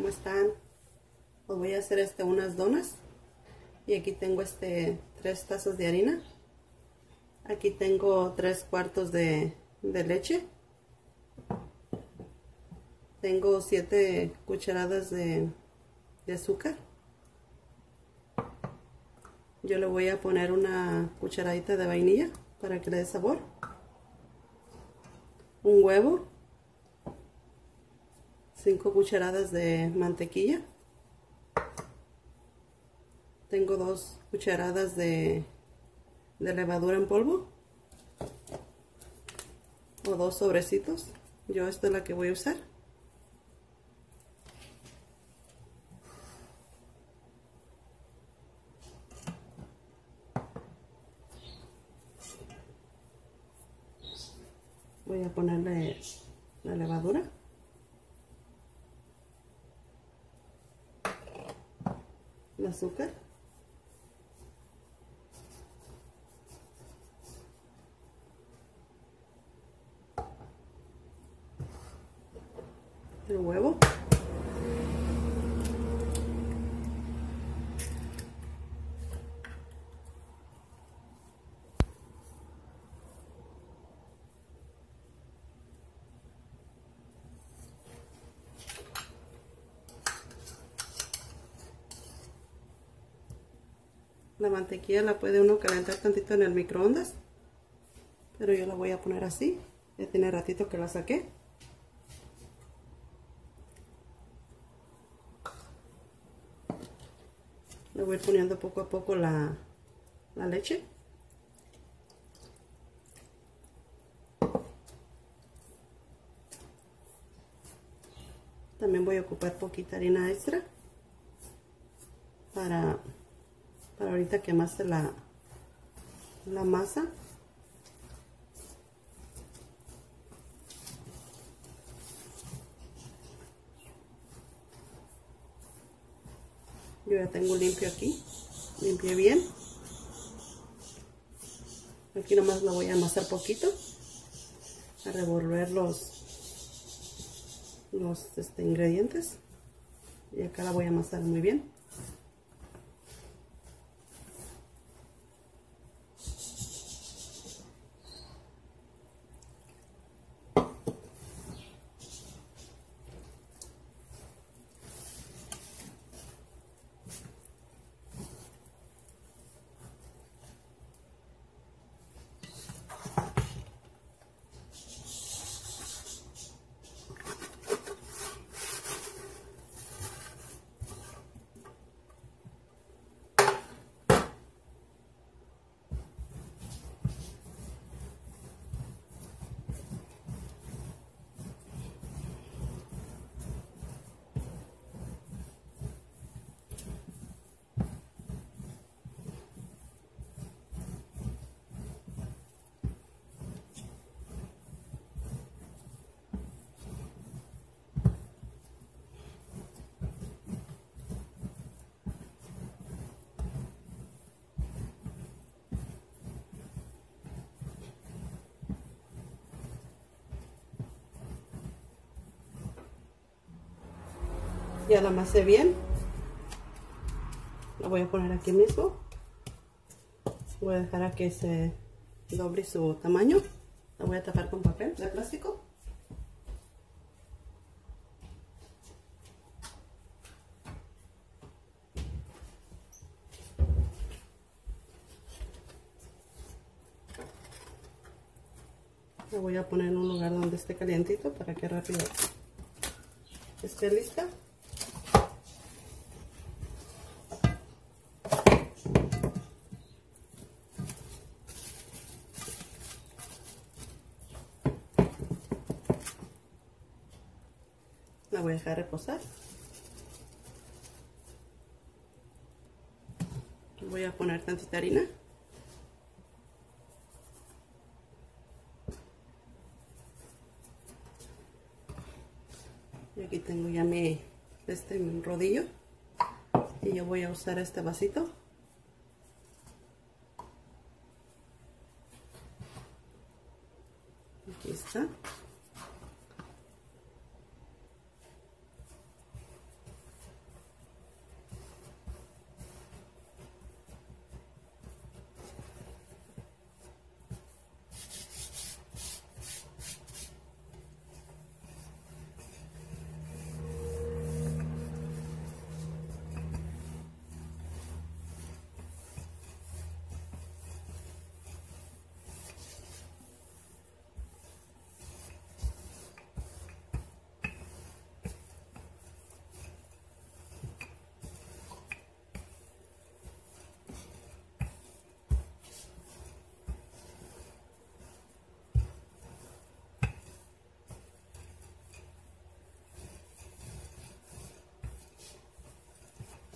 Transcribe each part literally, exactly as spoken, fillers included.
están? Os voy a hacer este unas donas. Y aquí tengo este tres tazas de harina. Aquí tengo tres cuartos de, de leche. Tengo siete cucharadas de, de azúcar. Yo le voy a poner una cucharadita de vainilla para que le dé sabor. Un huevo. cinco cucharadas de mantequilla. Tengo dos cucharadas de, de levadura en polvo. O dos sobrecitos. Yo esta es la que voy a usar. Voy a ponerle la levadura. El azúcar. El huevo. La mantequilla la puede uno calentar tantito en el microondas, pero yo la voy a poner así. Ya tiene ratito que la saqué. Le voy poniendo poco a poco la, la leche. También voy a ocupar poquita harina extra para, para ahorita quemarse la, la masa. Yo ya tengo limpio aquí, limpié bien. Aquí nomás lo voy a amasar poquito, a revolver los, los este, ingredientes. Y acá la voy a amasar muy bien. Ya la amasé bien. La voy a poner aquí mismo. Voy a dejar a que se doble su tamaño. La voy a tapar con papel de plástico. La voy a poner en un lugar donde esté calientito para que rápido esté lista. La voy a dejar reposar. Voy a poner tantita harina. Y aquí tengo ya mi, este, mi rodillo. Y yo voy a usar este vasito. Aquí está.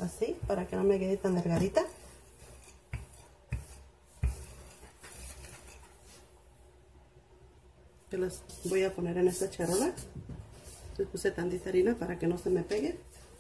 así, para que no me quede tan delgadita. Yo las voy a poner en esta charola. Les puse tantita harina para que no se me pegue.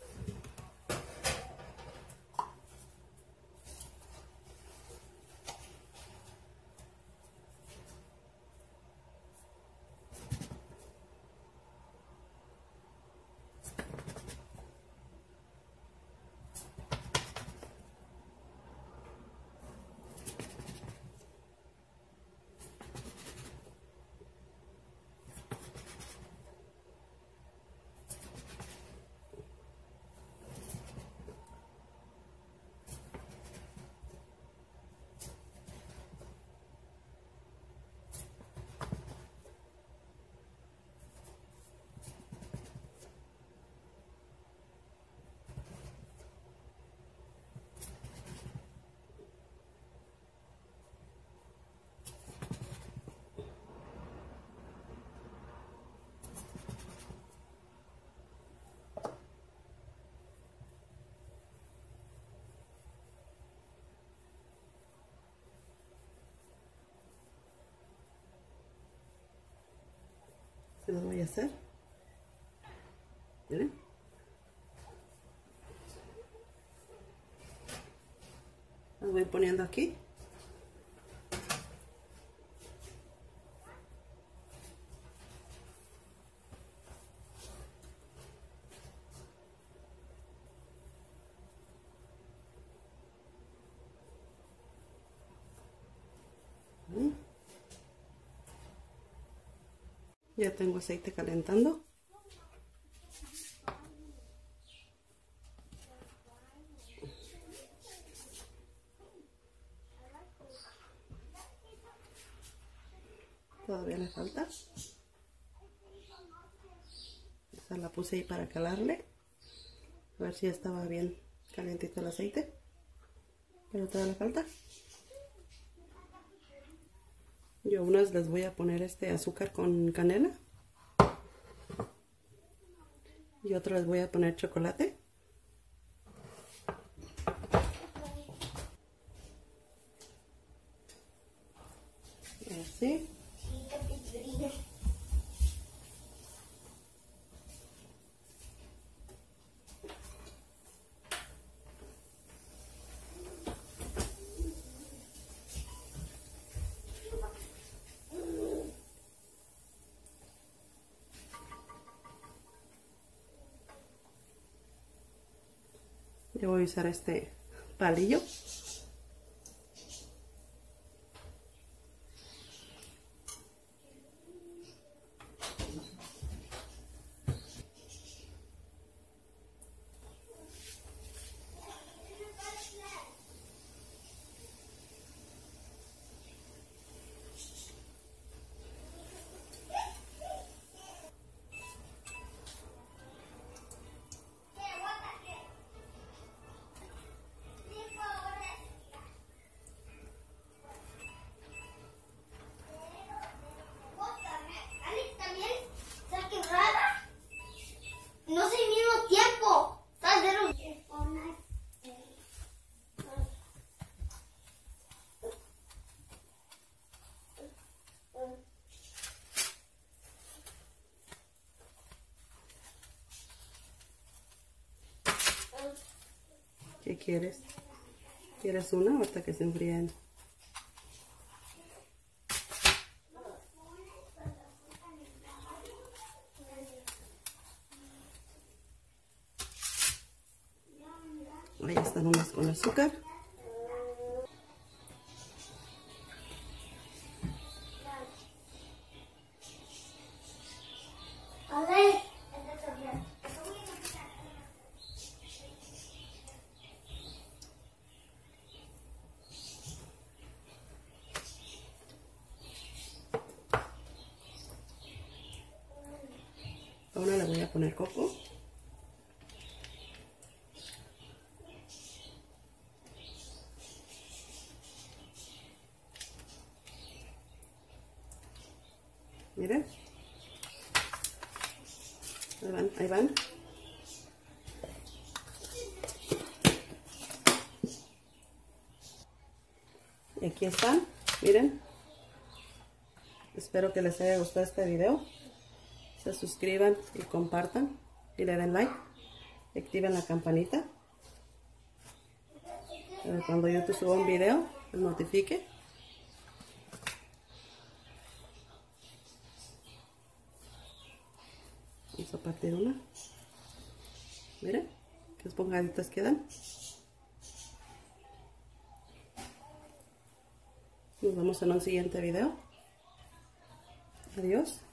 Se lo voy a hacer. Miren. Las voy poniendo aquí. Ya tengo aceite calentando. Todavía le falta. Esa la puse ahí para calarle. A ver si ya estaba bien calientito el aceite. Pero todavía le falta. Yo a unas les voy a poner este azúcar con canela. Y otras les voy a poner chocolate. Así. Yo voy a usar este palillo. ¿Qué quieres? ¿Quieres una hasta que se enfríen? Ahí están unas con azúcar. Ahora le voy a poner coco. Miren. Ahí van, ahí van. Y aquí están, miren. Espero que les haya gustado este video. Se suscriban y compartan y le den like. Y activen la campanita para cuando yo te suba un video les notifique. Vamos a partir una. Miren qué esponjaditas quedan. Nos vemos en un siguiente video. Adiós.